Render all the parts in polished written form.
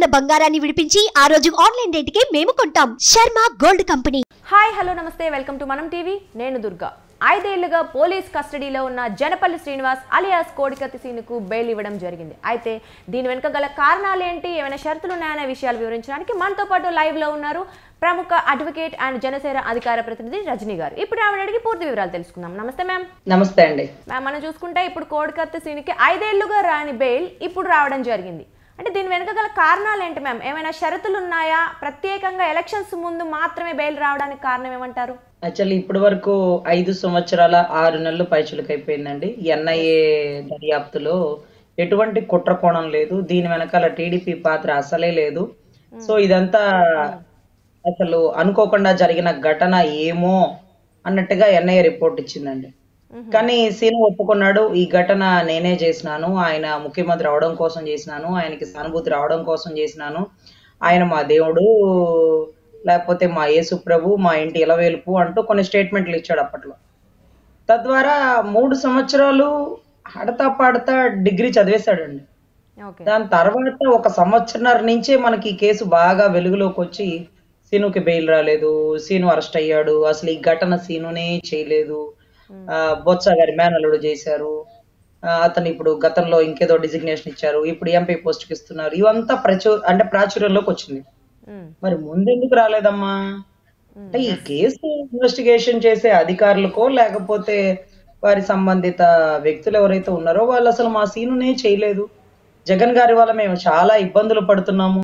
బంగారాన్ని విడిపించి ఆ రోజు ఆన్లైన్ రేటుకే మేము కొంటాం. Sharma gold company. Hi hello నమస్తే, వెల్కమ్ టు మనం టీవీ. నేను దుర్గా. 5 ఏళ్లుగా పోలీస్ కస్టడీలో ఉన్న జనపల్లి శ్రీనివాస్ అలియాస్ కోడికత్తి సీనుకు బెయిల్ ఇవ్వడం జరిగింది. అయితే దీని వెనుక గల కారణాలు ఏంటి, ఏమైనా షరతులు ఉన్నాయనే విషయాలు వివరించడానికి మనతో పాటు లైవ్ లో ఉన్నారు ప్రముఖ అడ్వకేట్ అండ్ జనసేన అధికార ప్రతినిధి రజనీ గారు. ఇప్పుడు ఆవిడ అడిగి పూర్తి వివరాలు తెలుసుకుందాం. నమస్తే మ్యామ్. నమస్తే అండి మ్యామ్, మనం చూసుకుంటే ఇప్పుడు కోడికత్తి సీనుకి 5 ఏళ్లుగా రాని బెయిల్ ఇప్పుడు రావడం జరిగింది. అంటే దీని వెనుక గల కారణాలు ఏంటి మ్యామ్? ఏమైనా షరతులు ఉన్నాయా? ప్రత్యేకంగా ఎలక్షన్స్ ముందు మాత్రమే బెయిల్ రావడానికి కారణం ఏమంటారు? యాక్చువల్లీ ఇప్పటి వరకు 5 సంవత్సరాల 6 నెలలు పైచులకు అయిపోయిందండి. ఎన్ఐఏ దర్యాప్తులో ఎటువంటి కుట్ర కోణం లేదు, దీని వెనకాల టీడీపీ పాత్ర అసలే లేదు. సో ఇదంతా అసలు అనుకోకుండా జరిగిన ఘటన ఏమో అన్నట్టుగా ఎన్ఐఏ రిపోర్ట్ ఇచ్చిందండి. కానీ సీను ఒప్పుకున్నాడు, ఈ ఘటన నేనే చేసినాను, ఆయన ముఖ్యమంత్రి అవడం కోసం చేసినాను, ఆయనకి సానుభూతి రావడం కోసం చేసినాను, ఆయన మా దేవుడు, లేకపోతే మా యేసు ప్రభు, మా ఇంటి ఇలవేలుపు అంటూ కొన్ని స్టేట్మెంట్లు ఇచ్చాడు అప్పట్లో. తద్వారా 3 సంవత్సరాలు ఆడతా పాడతా డిగ్రీ చదివేశాడండి. దాని తర్వాత 1 సంవత్సరన్నర నుంచే మనకి ఈ కేసు బాగా వెలుగులోకి వచ్చి సీనుకి బెయిల్ రాలేదు, సీను అరెస్ట్ అయ్యాడు, అసలు ఈ ఘటన సీనునే చేయలేదు, బొత్స గారి మేనల్లుడు చేశారు, అతను ఇప్పుడు గతంలో ఇంకేదో డిజిగ్నేషన్ ఇచ్చారు, ఇప్పుడు ఎంపీ పోస్ట్ కి ఇస్తున్నారు, ఇవంతా ప్రాచుర్యంలోకి వచ్చింది. మరి ముందెందుకు రాలేదమ్మా అంటే ఈ కేసు ఇన్వెస్టిగేషన్ చేసే అధికారులకో లేకపోతే వారి సంబంధిత వ్యక్తులు ఎవరైతే ఉన్నారో వాళ్ళు అసలు మా సీనునే చేయలేదు, జగన్ గారి వల్ల మేము చాలా ఇబ్బందులు పడుతున్నాము,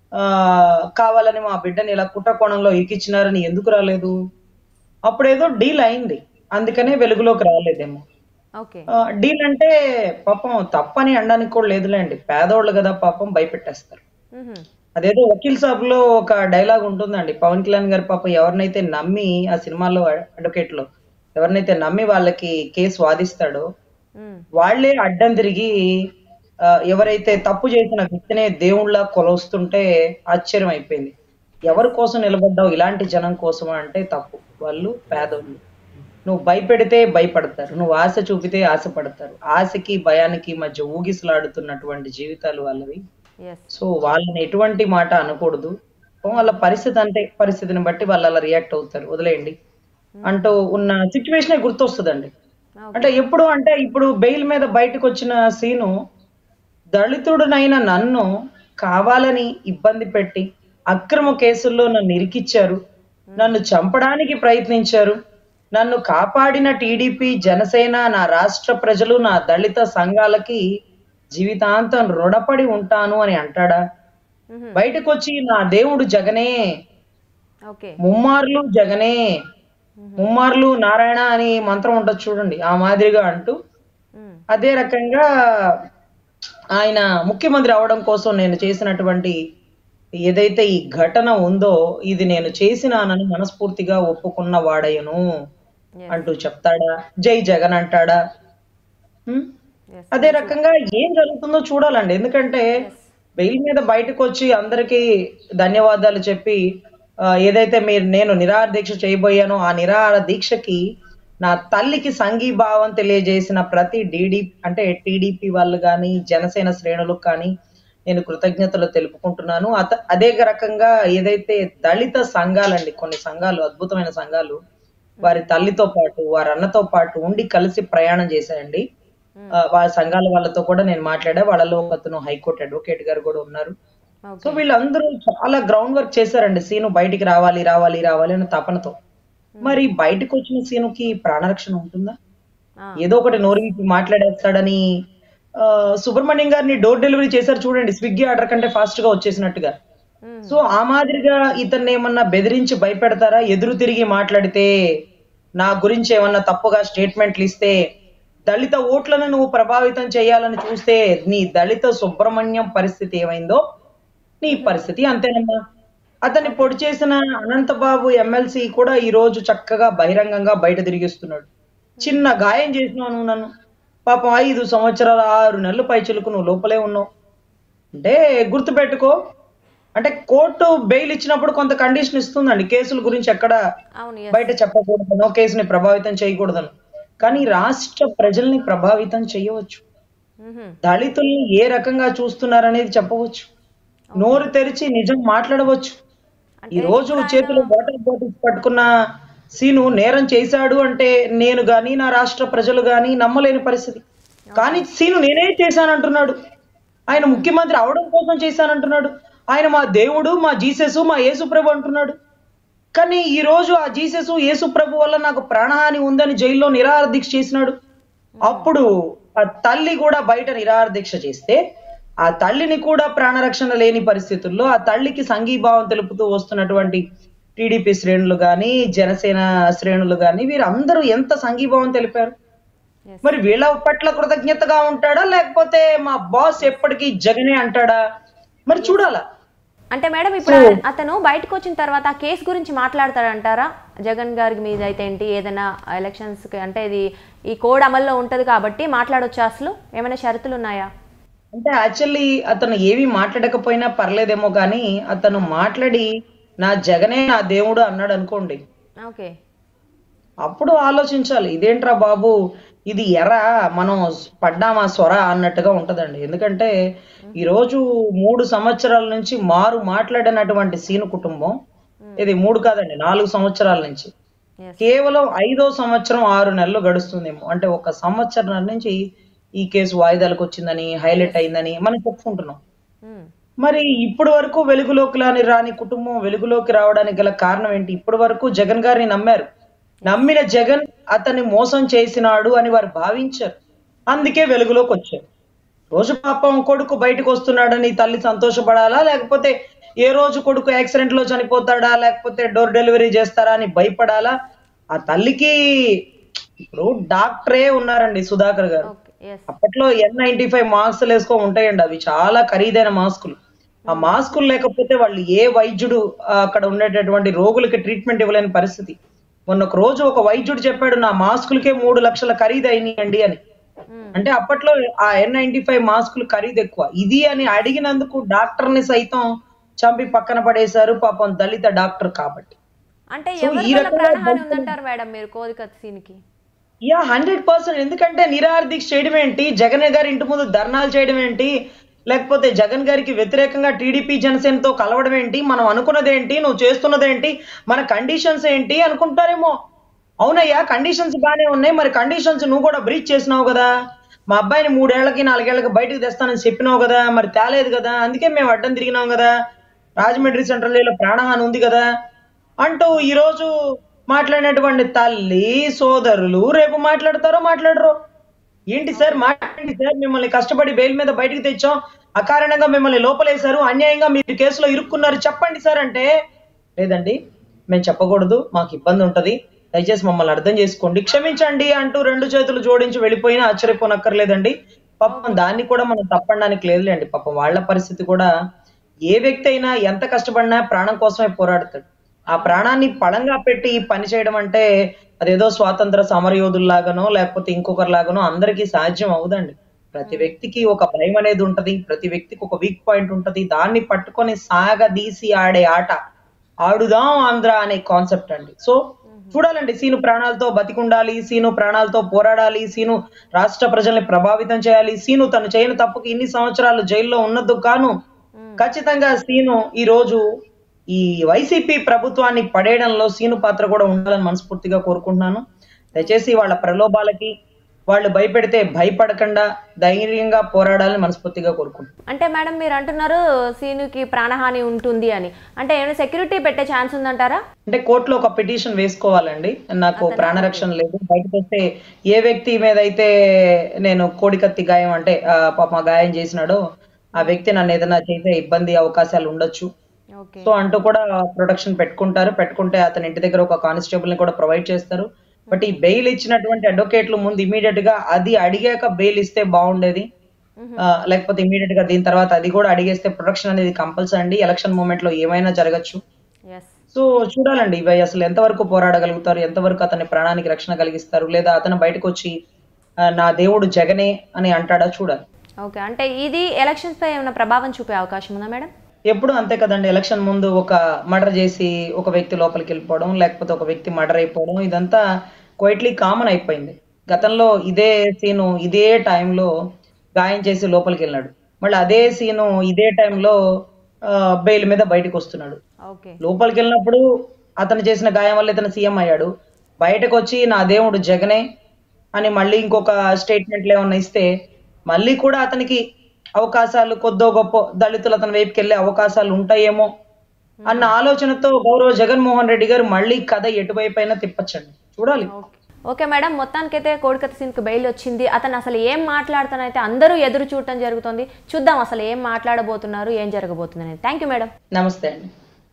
కావాలని మా బిడ్డని ఇలా కుట్ర కోణంలో ఇరికిచ్చినారని ఎందుకు రాలేదు? అప్పుడేదో డీల్ అయింది, అందుకనే వెలుగులోకి రాలేదేమో. డీల్ అంటే పాపం తప్పని అనడానికి కూడా లేదులేండి, పేదోళ్ళు కదా పాపం భయపెట్టేస్తారు. అదేదో వకీల్ సాబ్ లో ఒక డైలాగ్ ఉంటుందండి, పవన్ కళ్యాణ్ గారు పాపం ఎవరినైతే నమ్మి ఆ సినిమాలో అడ్వకేట్ లో ఎవరినైతే నమ్మి వాళ్ళకి కేసు వాదిస్తాడో వాళ్లే అడ్డం తిరిగి ఎవరైతే తప్పు చేసిన వ్యక్తినే దేవుళ్ళ కొలుస్తుంటే ఆశ్చర్యం అయిపోయింది. ఎవరి కోసం నిలబడ్డావు ఇలాంటి జనం కోసం అంటే తప్పు, వాళ్ళు పేదోళ్ళు. నువ్వు భయపెడితే భయపడతారు, నువ్వు ఆశ చూపితే ఆశపడతారు, ఆశకి భయానికి మధ్య ఊగిసలాడుతున్నటువంటి జీవితాలు వాళ్ళవి. సో వాళ్ళని ఎటువంటి మాట అనకూడదు, వాళ్ళ పరిస్థితి అంటే పరిస్థితిని బట్టి వాళ్ళు అలా రియాక్ట్ అవుతారు, వదిలేయండి అంటూ ఉన్న సిచ్యువేషనే గుర్తొస్తుందండి. అంటే ఎప్పుడు అంటే ఇప్పుడు బెయిల్ మీద బయటకు వచ్చిన సీను దళితుడునైన నన్ను కావాలని ఇబ్బంది పెట్టి అక్రమ కేసుల్లో నన్ను ఇరికిచ్చారు, నన్ను చంపడానికి ప్రయత్నించారు, నన్ను కాపాడిన టీడీపీ, జనసేన, నా రాష్ట్ర ప్రజలు, నా దళిత సంఘాలకి జీవితాంతం రుణపడి ఉంటాను అని అంటాడా? బయటకు వచ్చి నా దేవుడు జగనే, ముమ్మార్లు జగనే, ముమ్మార్లు నారాయణ అని మంత్రం ఉంటుంది చూడండి, ఆ మాదిరిగా అంటూ అదే రకంగా ఆయన ముఖ్యమంత్రి అవడం కోసం నేను చేసినటువంటి ఏదైతే ఈ ఘటన ఉందో ఇది నేను చేసినానని మనస్ఫూర్తిగా ఒప్పుకున్న వాడయ్యను అంటూ చెప్తాడా? జై జగన్ అంటాడా? అదే రకంగా ఏం జరుగుతుందో చూడాలండి. ఎందుకంటే బెయిల్ మీద బయటకు వచ్చి అందరికీ ధన్యవాదాలు చెప్పి ఏదైతే నేను నిరాహార దీక్ష చేయబోయానో ఆ నిరాహార దీక్షకి నా తల్లికి సంఘీభావం తెలియజేసిన ప్రతి టీడీపీ వాళ్ళు కానీ జనసేన శ్రేణులకు కానీ నేను కృతజ్ఞతలు తెలుపుకుంటున్నాను. అదే రకంగా ఏదైతే దళిత సంఘాలండి, కొన్ని సంఘాలు అద్భుతమైన సంఘాలు వారి తల్లితో పాటు వారి అన్నతో పాటు ఉండి కలిసి ప్రయాణం చేశాయండి. వారి సంఘాల వాళ్ళతో కూడా నేను మాట్లాడా, వాళ్ళలో ఒకతను హైకోర్టు అడ్వకేట్ గారు కూడా ఉన్నారు. సో వీళ్ళందరూ చాలా గ్రౌండ్ వర్క్ చేశారండి సీను బయటికి రావాలి రావాలి రావాలి అనే తపనతో. మరి బయటకు వచ్చిన సీనుకి ప్రాణరక్షణ ఉంటుందా? ఏదో ఒకటి నోరు విప్పి మాట్లాడేస్తాడని సుబ్రహ్మణ్యం గారిని డోర్ డెలివరీ చేశారు చూడండి, స్విగ్గీ ఆర్డర్ కంటే ఫాస్ట్ గా వచ్చేసినట్టుగా. సో ఆ మాదిరిగా ఇతన్ని ఏమన్నా బెదిరించి భయపెడతారా? ఎదురు తిరిగి మాట్లాడితే, నా గురించి ఏమన్నా తప్పుగా స్టేట్మెంట్లు ఇస్తే, దళిత ఓట్లను నువ్వు ప్రభావితం చేయాలని చూస్తే నీ దళిత సుబ్రహ్మణ్యం పరిస్థితి ఏమైందో నీ పరిస్థితి అంతేనమ్మా. అతన్ని పొడి చేసిన అనంతబాబు ఎమ్మెల్సీ కూడా ఈ రోజు చక్కగా బహిరంగంగా బయట తిరిగిస్తున్నాడు. చిన్న గాయం చేసినావు నువ్వు నన్ను, పాపం 5 సంవత్సరాల 6 నెలలు పైచులకు నువ్వు లోపలే ఉన్నావు అంటే గుర్తుపెట్టుకో. అంటే కోర్టు బెయిల్ ఇచ్చినప్పుడు కొంత కండిషన్ ఇస్తుందండి, కేసుల గురించి ఎక్కడ బయట చెప్పకూడదనో, కేసుని ప్రభావితం చేయకూడదను. కానీ రాష్ట్ర ప్రజల్ని ప్రభావితం చేయవచ్చు, దళితుల్ని ఏ రకంగా చూస్తున్నారనేది చెప్పవచ్చు. నోరు తెరిచి నిజం మాట్లాడవచ్చు. ఈ రోజు చేతిలో వాటర్ బాటిల్స్ పట్టుకున్న సీను నేరం చేశాడు అంటే నేను గాని నా రాష్ట్ర ప్రజలు గాని నమ్మలేని పరిస్థితి. కానీ సీను నేనే చేశానంటున్నాడు. ఆయన ముఖ్యమంత్రి అవడం కోసం చేశానంటున్నాడు. ఆయన మా దేవుడు, మా జీసస్, మా యేసు ప్రభు అంటున్నాడు. కానీ ఈ రోజు ఆ జీసస్ యేసు ప్రభు వల్ల నాకు ప్రాణహాని ఉందని జైల్లో నిరాహార దీక్ష చేసినాడు. అప్పుడు ఆ తల్లి కూడా బయట నిరాహార దీక్ష చేస్తే ఆ తల్లిని కూడా ప్రాణరక్షణ లేని పరిస్థితుల్లో ఆ తల్లికి సంఘీభావం తెలుపుతూ వస్తున్నటువంటి టీడీపీ శ్రేణులు గాని, జనసేన శ్రేణులు గాని వీరందరూ ఎంత సంఘీభావం తెలిపారు. మరి వీళ్ళ పట్ల కృతజ్ఞతగా ఉంటాడా, లేకపోతే మా బాస్ ఎప్పటికీ జగనే అంటాడా? మరి చూడాలా. అంటే మేడం ఇప్పుడు అతను బయటకు వచ్చిన తర్వాత ఆ కేసు గురించి మాట్లాడతాడంటారా? జగన్ గారి మీద అయితే ఏంటి, ఏదైనా ఎలక్షన్స్ అంటే ఇది ఈ కోడ్ అమల్లో ఉంటది కాబట్టి మాట్లాడొచ్చా? అసలు ఏమైనా షరతులు ఉన్నాయా? అంటే యాక్చువల్లీ అతను ఏవి మాట్లాడకపోయినా పర్లేదేమో కానీ అతను మాట్లాడి నా జగనే నా దేవుడు అన్నాడు అనుకోండి, ఓకే, అప్పుడు ఆలోచించాలి. ఇదేంట్రా బాబు, ఇది ఎరా మనం పడ్డామా స్వర అన్నట్టుగా ఉంటదండి. ఎందుకంటే ఈరోజు 3 సంవత్సరాల నుంచి మాట్లాడినటువంటి సీను కుటుంబం, ఇది 3 కాదండి 4 సంవత్సరాల నుంచి, కేవలం 5వ సంవత్సరం 6 నెలలు గడుస్తుందేమో. అంటే 1 సంవత్సరం నుంచి ఈ కేసు వాయిదాలకు వచ్చిందని, హైలైట్ అయిందని మనం చెప్పుకుంటున్నాం. మరి ఇప్పటి వరకు వెలుగులోకి రాని కుటుంబం వెలుగులోకి రావడానికి గల కారణం ఏంటి? ఇప్పటి వరకు జగన్ గారిని నమ్మారు. నమ్మిన జగన్ అతన్ని మోసం చేసినాడు అని వారు భావించారు. అందుకే వెలుగులోకి వచ్చారు. రోజు పాపం కొడుకు బయటకు వస్తున్నాడని తల్లి సంతోషపడాలా, లేకపోతే ఏ రోజు కొడుకు యాక్సిడెంట్ లో చనిపోతాడా, లేకపోతే డోర్ డెలివరీ చేస్తారా అని భయపడాలా? ఆ తల్లికి ఇప్పుడు డాక్టరే ఉన్నారండి, సుధాకర్ గారు. అప్పట్లో N95 మాస్కులు వేసుకో ఉంటాయండి, అవి చాలా ఖరీదైన మాస్కులు. ఆ మాస్కులు లేకపోతే వాళ్ళు ఏ వైద్యుడు అక్కడ ఉండేటటువంటి రోగులకి ట్రీట్మెంట్ ఇవ్వలేని పరిస్థితి. మొన్న ఒక రోజు ఒక వైద్యుడు చెప్పాడు, నా మాస్కులకే 3 లక్షల ఖరీదు అయినాయండి అని. అంటే అప్పట్లో ఆ N95 మాస్కులు ఖరీదు ఎక్కువ. ఇది అని అడిగినందుకు డాక్టర్ని సైతం చంపి పక్కన పడేశారు, పాపం దళిత డాక్టర్ కాబట్టి. అంటే ఎవరి వల్ల ప్రాణహాని ఉందంటారు మేడం మీరు కోడికత్తి సీన్కి? యా 100%. ఎందుకంటే నిరాహార దీక్ష చేయడం ఏంటి, జగన్ గారి ఇంటి ముందు ధర్నాలు చేయడం ఏంటి, లేకపోతే జగన్ గారికి వ్యతిరేకంగా టీడీపీ జనసేనతో కలవడం ఏంటి, మనం అనుకున్నదేంటి, నువ్వు చేస్తున్నదేంటి, మన కండిషన్స్ ఏంటి అనుకుంటారేమో. అవునయ్యా, కండిషన్స్ బాగానే ఉన్నాయి, మరి కండిషన్స్ నువ్వు కూడా బ్రీచ్ చేసినావు కదా. మా అబ్బాయిని 3 ఏళ్లకి 4 ఏళ్లకి బయటకు తెస్తానని చెప్పినావు కదా, మరి తేలేదు కదా, అందుకే మేము అడ్డం తిరిగినాం కదా, రాజమండ్రి సెంట్రల్ జైల్లో ప్రాణహాని ఉంది కదా అంటూ ఈరోజు మాట్లాడినటువంటి తల్లి సోదరులు రేపు మాట్లాడరో ఏంటి సార్? మాట్లాడండి సార్, మిమ్మల్ని కష్టపడి బెయిల్ మీద బయటకు తెచ్చాం, అకారణంగా మిమ్మల్ని లోపలేశారు, అన్యాయంగా మీరు కేసులో ఇరుక్కున్నారు, చెప్పండి సార్ అంటే, లేదండి మేము చెప్పకూడదు, మాకు ఇబ్బంది ఉంటది, దయచేసి మమ్మల్ని అర్థం చేసుకోండి, క్షమించండి అంటూ 2 చేతులు జోడించి వెళ్ళిపోయినా ఆశ్చర్యపోనక్కర్లేదండి. పాపం దాన్ని కూడా మనం తప్పడానికి లేదులేండి. పాపం వాళ్ళ పరిస్థితి కూడా, ఏ వ్యక్తి అయినా ఎంత కష్టపడినా ప్రాణం కోసమే పోరాడతాడు. ఆ ప్రాణాన్ని పడంగా పెట్టి పని చేయడం అంటే అదేదో స్వాతంత్ర సమరయోధుల్లాగానో లేకపోతే ఇంకొకరిలాగానో అందరికీ సాధ్యం అవుదండి. ప్రతి వ్యక్తికి ఒక భయం అనేది ఉంటది, ప్రతి వ్యక్తికి ఒక వీక్ పాయింట్ ఉంటది, దాన్ని పట్టుకొని సాగదీసి ఆడే ఆట ఆడుదాం ఆంధ్ర అనే కాన్సెప్ట్ అండి. సో చూడాలండి, సీను ప్రాణాలతో బతికుండాలి, సీను ప్రాణాలతో పోరాడాలి, సీను రాష్ట్ర ప్రజల్ని ప్రభావితం చేయాలి, సీను తను చేయని తప్పుకి ఇన్ని సంవత్సరాలు జైల్లో ఉన్నందుకు గాను ఖచ్చితంగా సీను ఈ రోజు ఈ వైసీపీ ప్రభుత్వాన్ని పడేయడంలో సీను పాత్ర కూడా ఉండాలని మనస్ఫూర్తిగా కోరుకుంటున్నాను. దయచేసి వాళ్ళ ప్రలోభాలకి వాళ్ళు భయపెడితే భయపడకుండా ధైర్యంగా పోరాడాలని మనస్ఫూర్తిగా కోరుకుంటున్నాను. అంటే మేడం మీరు అంటున్నారు సీనుకి ప్రాణహాని ఉంటుంది అని, అంటే ఏమైనా సెక్యూరిటీ పెట్టే ఛాన్స్ ఉందంటారా? అంటే కోర్టులో ఒక పిటిషన్ వేసుకోవాలండి, నాకు ప్రాణరక్షణ లేదు, బయటకు వస్తే ఏ వ్యక్తి మీద అయితే నేను కోడికత్తి గాయం అంటే పాప గాయం చేసినాడో ఆ వ్యక్తి నన్ను ఏదైనా చేసే ఇబ్బంది అవకాశాలు ఉండొచ్చు సో అంటూ కూడా ప్రొటెక్షన్ పెట్టుకుంటే అతని ఇంటి దగ్గర ఒక కానిస్టేబుల్ ని కూడా ప్రొవైడ్ చేస్తారు. బట్ ఈ బెయిల్ ఇచ్చినటువంటి అడ్వకేట్లు ముందు ఇమీడియట్ గా అది అడిగాక బెయిల్ ఇస్తే బాగుండేది, లేకపోతే ఇమీడియట్ గా దీని తర్వాత అది కూడా అడిగేస్తే ప్రొటెక్షన్ అనేది కంపల్సరీ అండి. ఎలక్షన్ మూమెంట్ లో ఏమైనా జరగచ్చు. సో చూడాలండి ఇవి అసలు ఎంతవరకు పోరాడగలుగుతారు, ఎంతవరకు అతని ప్రాణానికి రక్షణ కలిగిస్తారు, లేదా అతను బయటకు వచ్చి నా దేవుడు జగనే అని అంటాడా చూడాలి. ఓకే, అంటే ఇది ఎలక్షన్స్ పై ఏమైనా ప్రభావం చూపే అవకాశం ఉందా మేడం? ఎప్పుడు అంతే కదండి, ఎలక్షన్ ముందు ఒక మర్డర్ చేసి ఒక వ్యక్తి లోపలికి వెళ్ళిపోవడం, లేకపోతే ఒక వ్యక్తి మర్డర్ అయిపోవడం, ఇదంతా క్వైట్లీ కామన్ అయిపోయింది. గతంలో ఇదే సీను ఇదే టైంలో గాయం చేసి లోపలికి వెళ్ళాడు, మళ్ళీ అదే సీను ఇదే టైంలో బెయిల్ మీద బయటకు వస్తున్నాడు. ఓకే. లోపలికి వెళ్ళినప్పుడు అతను చేసిన గాయం వల్ల ఇతను సీఎం అయ్యాడు. బయటకు వచ్చి నా దేవుడు జగనే అని మళ్ళీ ఇంకొక స్టేట్మెంట్లు ఏమన్నా ఇస్తే మళ్ళీ కూడా అతనికి అవకాశాలు కొద్దో గొప్ప దళితులు అతని వైపుకి వెళ్ళే అవకాశాలు ఉంటాయేమో అన్న ఆలోచనతో గౌరవ జగన్మోహన్ రెడ్డి గారు మళ్ళీ కథ ఎటువైపు అయినా తిప్పచ్చండి, చూడాలి. ఓకే మేడం, మొత్తానికైతే కోడికత్తి సీన్కి బెయిల్ వచ్చింది. అతను అసలు ఏం మాట్లాడుతానైతే అందరూ ఎదురు చూడటం జరుగుతుంది. చూద్దాం అసలు ఏం మాట్లాడబోతున్నారు, ఏం జరగబోతుంది అనేది. Thank you madam. నమస్తే అండి.